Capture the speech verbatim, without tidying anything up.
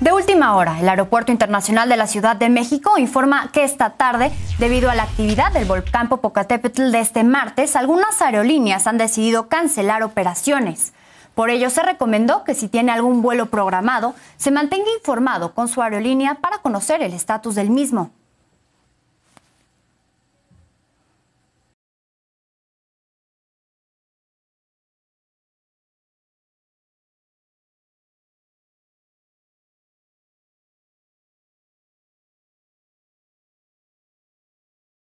De última hora, el Aeropuerto Internacional de la Ciudad de México informa que esta tarde, debido a la actividad del volcán Popocatépetl de este martes, algunas aerolíneas han decidido cancelar operaciones. Por ello, se recomendó que si tiene algún vuelo programado, se mantenga informado con su aerolínea para conocer el estatus del mismo.